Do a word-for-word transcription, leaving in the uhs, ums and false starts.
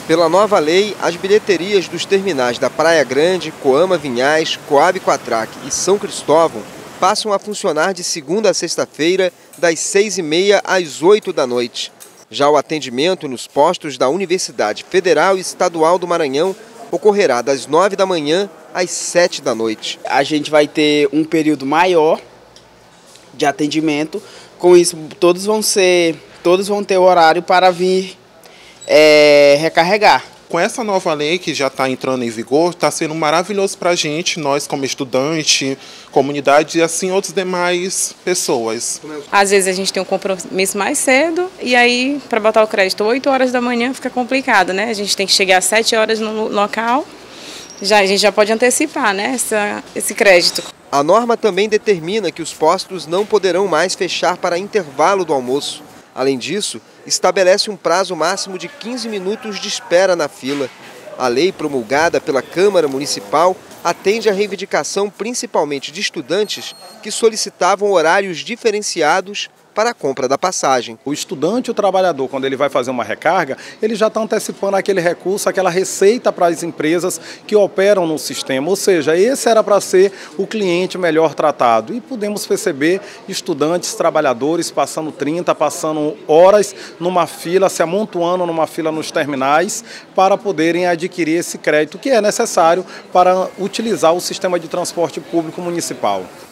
Pela nova lei, as bilheterias dos terminais da Praia Grande, Coama Vinhais, Coab Quatraque e São Cristóvão passam a funcionar de segunda a sexta-feira, das seis e meia às oito da noite. Já o atendimento nos postos da Universidade Federal e Estadual do Maranhão ocorrerá das nove da manhã às sete da noite. A gente vai ter um período maior de atendimento. Com isso, todos vão ser, todos vão ter horário para vir é, recarregar. Com essa nova lei que já está entrando em vigor, está sendo maravilhoso para a gente, nós como estudante, comunidade e assim outras demais pessoas. Às vezes a gente tem um compromisso mais cedo e aí para botar o crédito oito horas da manhã fica complicado, né? A gente tem que chegar às sete horas no local, já, a gente já pode antecipar, né, essa, esse crédito. A norma também determina que os postos não poderão mais fechar para intervalo do almoço. Além disso, estabelece um prazo máximo de quinze minutos de espera na fila. A lei promulgada pela Câmara Municipal atende à reivindicação principalmente de estudantes que solicitavam horários diferenciados para a compra da passagem. O estudante e o trabalhador, quando ele vai fazer uma recarga, ele já está antecipando aquele recurso, aquela receita para as empresas que operam no sistema. Ou seja, esse era para ser o cliente melhor tratado. E podemos perceber estudantes, trabalhadores passando trinta, passando horas numa fila, se amontoando numa fila nos terminais para poderem adquirir esse crédito que é necessário para utilizar o sistema de transporte público municipal.